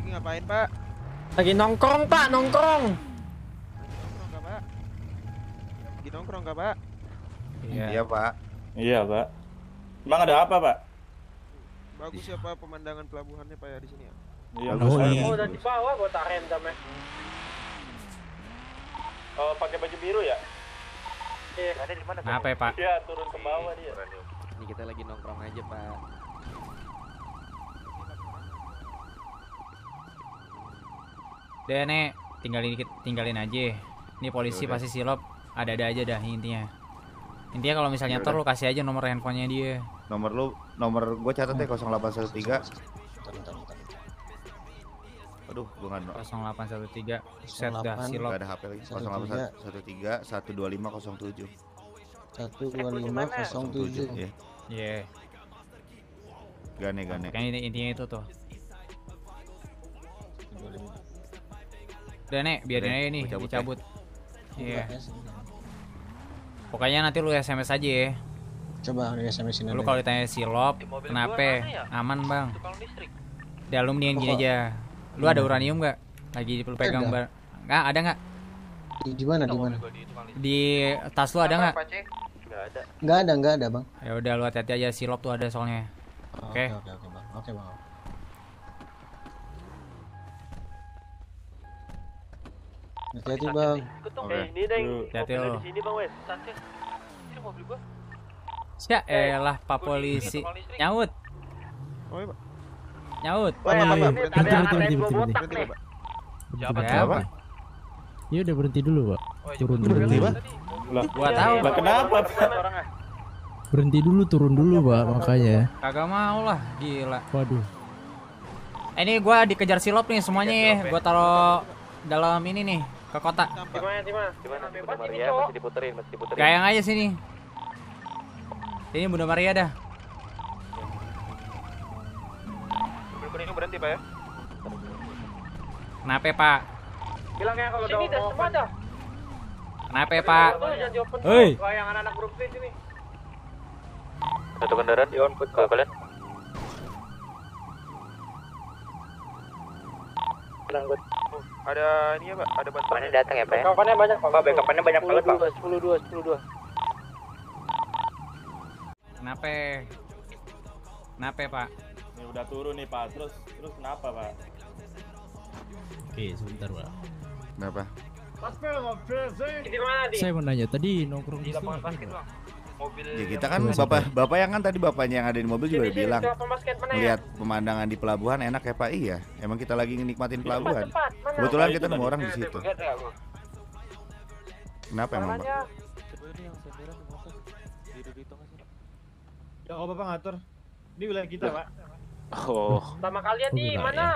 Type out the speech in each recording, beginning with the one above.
Lagi ngapain, Pak? Lagi nongkrong, Pak, nongkrong. Nongkrong nggak, Pak? Lagi nongkrong nggak, Pak? Iya, Pak. Iya, Pak. Emang ada apa, Pak? Bagus ya, Pak, pemandangan pelabuhannya, Pak, ya di sini ya. Iya, Bagus nih. Oh, udah di bawah gua tak random ya. Oh, pakai baju biru ya? Iya. Ada di mana? Kenapa ya, Pak? Iya, turun ke bawah dia. Ini kita lagi nongkrong aja, Pak. Udah, Nek, tinggalin aja. Ini polisi pasti silop, ada-ada aja dah intinya. Intinya kalau misalnya nyetor lu kasih aja nomor handphonenya dia. Nomor gue catat ya 0813. Aduh, gue nggak 0813 set dah silop. ada HP lagi. 0813 12507. 12507. Ya. Iya. Gane. Kan intinya itu tuh. Udah, Nek, biarin aja nih gua cabut, dicabut. Iya. Pokoknya nanti lu SMS aja ya. Coba di SMS-in Lu kalau ditanya silop, kenapa? Aman, Bang. Dah lu mendingan gini aja. Lu ada uranium nggak? Lagi lu pegang bar. Nggak, ada nggak? Di mana? Di tas lu ada nggak? Enggak ada, Bang. Ya udah, lu hati-hati aja, silop tuh ada soalnya. Oke. Oke, Bang. Oke, Bang. Hati-hati, Bang. Oke. Ini deh, Hati-hati lo. di sini, Bang Wes. Sanchez. Ini mobil gua. Ya elah, Pak Polisi. Nyaut. Oh, iya, Pak. Nyaut. Pak, berhenti, Berhenti. Siapa? Ya udah berhenti dulu, Pak. Turun dulu. Lah, Gua tahu. lah kenapa? Berhenti dulu, turun dulu, Pak, makanya. Kagak mau lah, gila. Waduh. Ini gua dikejar silop nih semuanya ya. Gua taruh dalam ini nih, ke kota. Di mana? Bunda Maria masih diputerin. Gayang aja sini. Ini Bunda Maria dah. Mobil kuning berhenti, Pak ya. Kenapa, Pak? Bilang ya kalau sini dah semua dah. Kenapa, Pak? Jadi open. Hei. Yang anak-anak grup sini. Satu kendaraan di on foot ke kalian. Ada ini ya, Pak. Ada bantuan datang ya, Pak ya. Kapannya banyak, Pak. Backup-nya banyak banget, Pak. 10-2. Kenapa? Kenapa, Pak? Ini udah turun nih, Pak. Terus kenapa, Pak? Oke, sebentar, Pak. Kenapa? Di mana, Di? Saya mau nanya tadi nongkrong di Di lapangan sini. basket, Bang. Mobil Ya kita kan bapak yang kan tadi bapaknya yang ada di mobil juga udah bilang Basket mana ya? melihat pemandangan di pelabuhan enak ya Pak. Iya, emang kita lagi nikmatin pelabuhan. Cepat, mana? Kebetulan Itu kita nemu tadi. orang di situ. Kenapa emang Pak? Mananya? Ya kalau Bapak ngatur. Ini wilayah kita, Pak. Oh, Sama kalian di Benar, mana?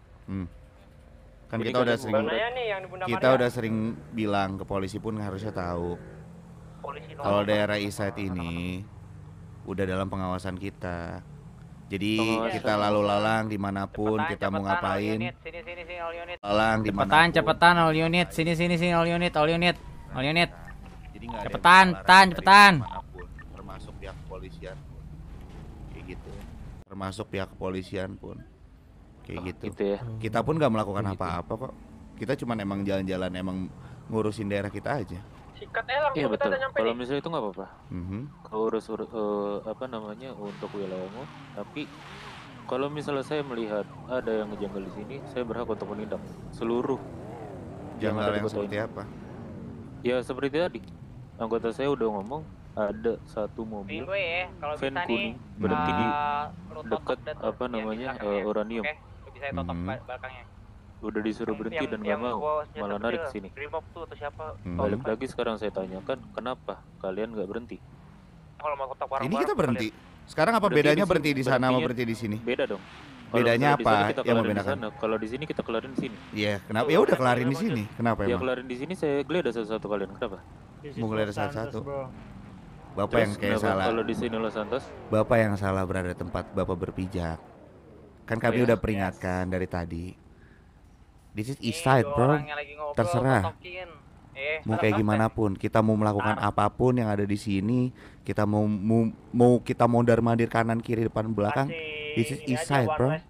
Kan kita udah sering Mananya nih yang di Bunda kita Maria? udah sering bilang ke polisi pun harusnya tahu polisi kalau daerah Eastside ini udah dalam pengawasan kita. Jadi kita lalu lalang dimanapun kita mau ngapain, Sini all unit. lalang dimanapun. Cepetan all unit. Sini all unit. Jadi nggak ada yang Cepetan, bisa larang dari cepetan. dimanapun, termasuk pihak kepolisian pun. Kayak gitu. Termasuk pihak kepolisian pun. Kayak gitu. Gitu ya. Kita pun nggak melakukan apa-apa kok. Kita cuman emang jalan-jalan emang ngurusin daerah kita aja. Sikat langsung Iya kita betul. udah nyampe Kalau nih. misalnya itu nggak apa-apa. Kalau urus apa namanya untuk wilayahmu. Tapi kalau misalnya saya melihat ada yang ngejanggal di sini, saya berhak untuk menindak seluruh Janggal ada di yang kota seperti ini. apa? Ya seperti tadi. Anggota saya udah ngomong ada satu mobil Gue ya, kalau van bisa nih kuning berhenti di lu totok dekat dah tuh, apa yang di namanya belakangnya. uranium. Oke, lu bisa totok Mhm. belakangnya. Udah disuruh berhenti dan nggak mau, malah narik ke sini. Brimob tuh atau siapa? Balik lagi sekarang saya tanyakan kenapa kalian nggak berhenti? Kalau mau kotak warung. Ini kita berhenti. Sekarang apa Berhenti bedanya di berhenti sini, di sana sama berhentinya berhenti di sini? Beda dong. Bedanya misalnya di sana apa kita yang kelarin di membedakan? sana, kalau di sini kita kelarin di sini. Iya, kenapa? Ya udah kelarin di sini. Kenapa Ya emang? kelarin di sini saya geledah satu-satu kalian. Kenapa? Mau ngeliat satu-satu. Bapak Terus yang kayak kenapa salah. kalau di sini Los Santos? Bapak yang salah berada tempat Bapak berpijak. Kan kami udah peringatkan dari tadi. This is East Side, bro. Terserah. Mau kayak gimana pun, kita mau melakukan apapun yang ada di sini, kita mau kita mondar mandir kanan kiri depan belakang. This is East Side, bro.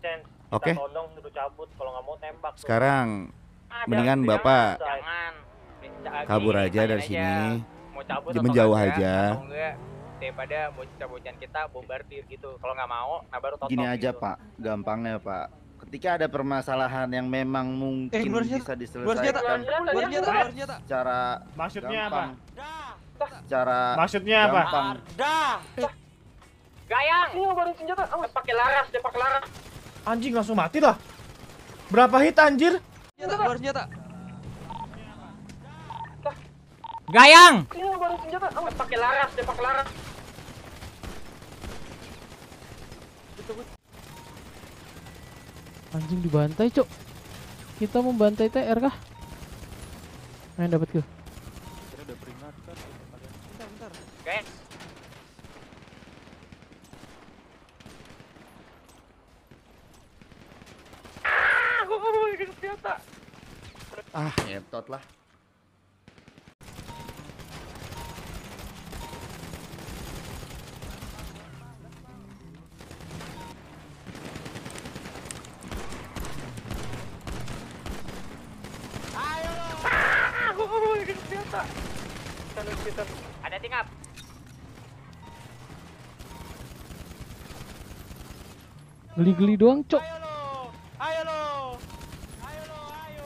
Oke. Todong suruh cabut, kalau nggak mau tembak. Sekarang mendingan Bapak Jangan. kabur Gini, aja dari tanyain sini. Mau cabut Menjauh atau enggak, aja. atau enggak, daripada bocah-bocahan kita bombardir gitu. Kalau nggak mau, nah baru totok Gini aja gitu. Pak, gampangnya Pak. Ketika ada permasalahan yang memang mungkin bisa diselesaikan secara Maksudnya gampang, apa? secara Maksudnya apa? gampang. Gayang! Ini baru senjata. Awas pakai laras, dia pakai laras. Anjing langsung mati lah. Berapa hit anjir? Gayang! Ini baru senjata. Awas pakai laras, dia pakai laras. Anjing dibantai, Cok. Kita membantai TR kah? Main dapat ke. Gayang. Ah, ngetot lah. Ada tingkap. Geli-geli doang, Cok. Ayo lo. Ayo lo, ayo.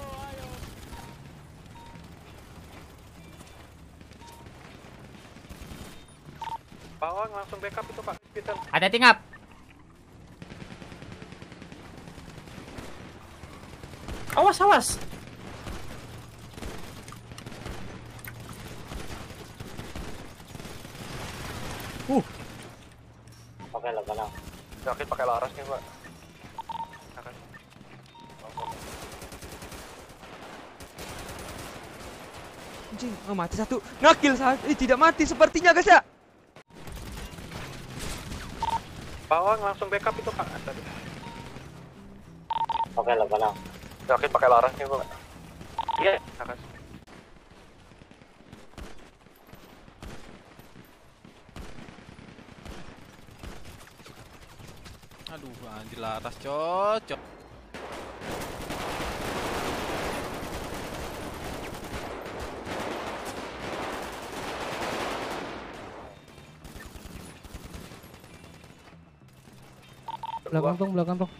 Bawang langsung backup itu Pak. Peter. Ada tingkap. Awas, awas. Oke lah, tenang. Yakin pakai laras nih Pak. Anjing, mati satu. Ngakil satu. Tidak mati sepertinya guys ya. Bawang langsung backup itu Pak. Oke lah, tenang. Yakin pakai laras nih Pak. Iya, akan. Aduh, anjir laras cocok. Belakang tong, belakang tong.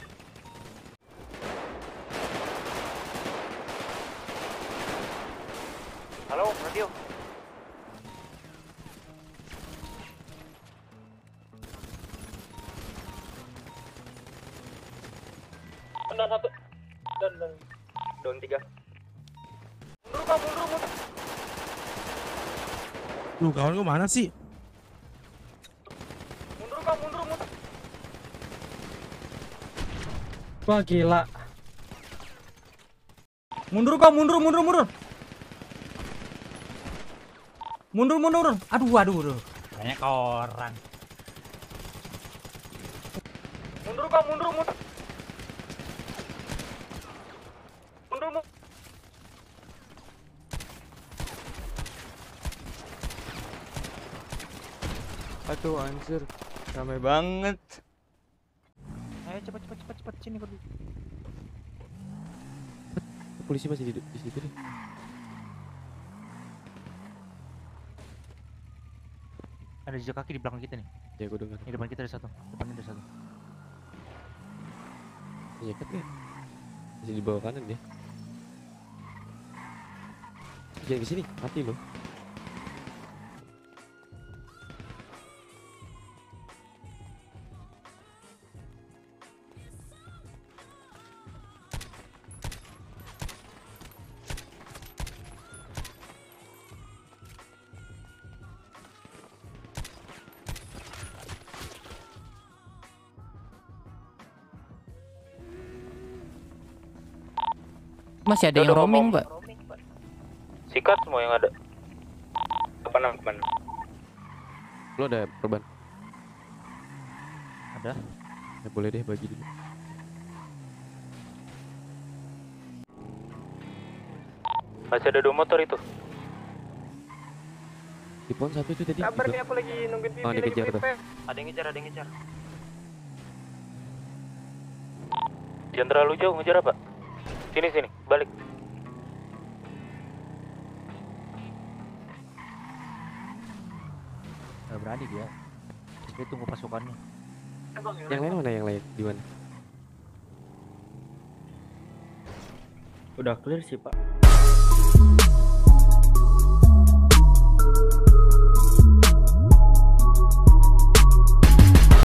Halo, radio. Benar satu. Dan Down 3. Mundur. Lu kawan gua mana sih? Mundur. Wah gila. Mundur kau, mundur. Mundur. Aduh. Banyak orang. Mundur. Aduh anjir. Ramai banget. Ayo cepat sini pergi. Polisi masih di situ nih. Ada jejak kaki di belakang kita nih. Ya gua dengar. Di depan kita ada satu. Iya kan ya? Masih di bawah kanan dia. Jangan kesini, mati lo. Masih ada yang roaming, Pak. Sikat semua yang ada. Kemana? Lo ada perban? Ada. Ya boleh deh bagi dulu. Masih ada 2 motor itu. Di pohon satu itu tadi. Kabar juga. nih aku lagi nungguin Vivi Oh, lagi dikejar tuh. PP. Ada yang ngejar. Jangan terlalu jauh ngejar apa? Sini, balik. Gak berani dia. Dia tunggu pasukannya. Yang lain mana? Yang lain di mana? Udah clear sih, Pak.